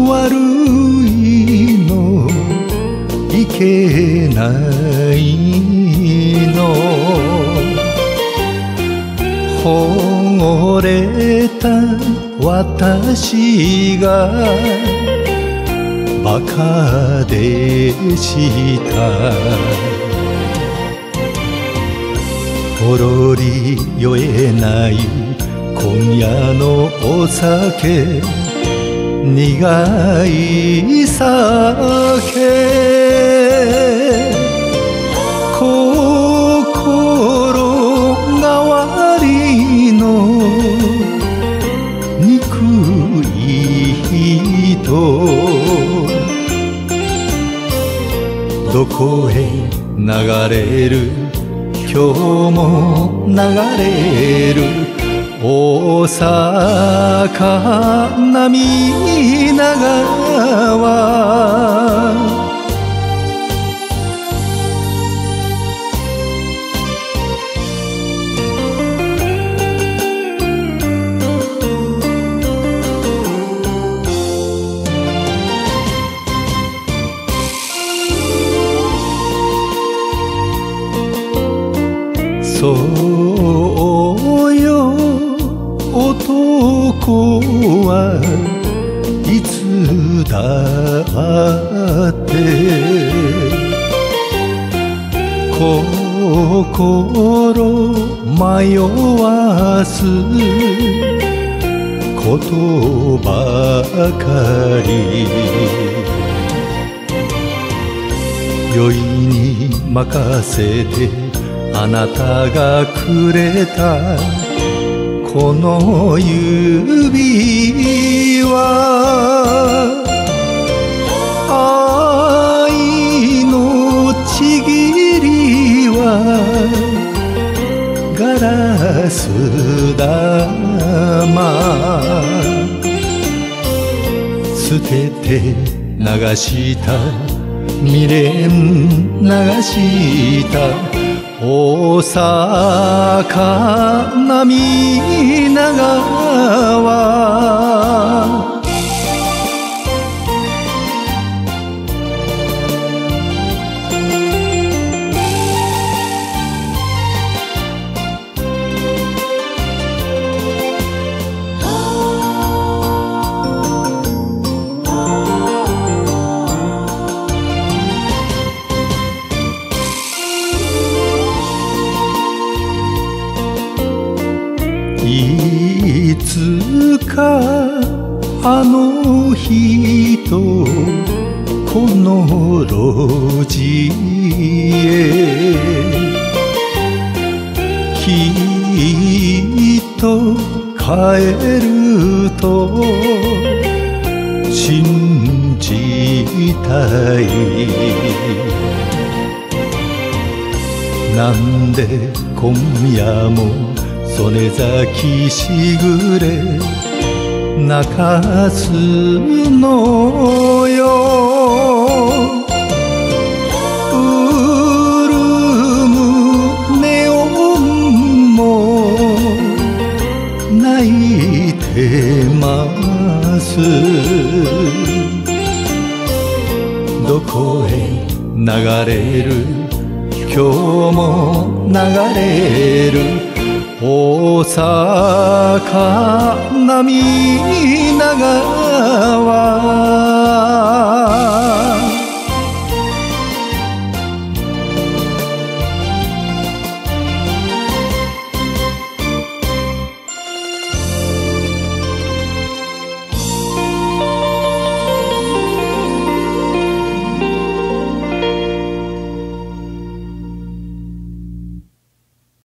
悪いのいけないの惚れた私がバカでしたほろり酔えない今夜のお酒苦い酒心変わりの憎い人どこへ流れる今日も流れる大阪涙川そうよ男はいつだって心迷わすことばかり酔いに任せてあなたがくれたこの指は愛のちぎりはガラス玉捨てて流した未練流した大阪涙川いつかあの人この路地へきっと帰ると信じたいなんで今夜も曽根崎しぐれ泣かすのようるむネオンも泣いてますどこへ流れる今日も流れる大阪涙川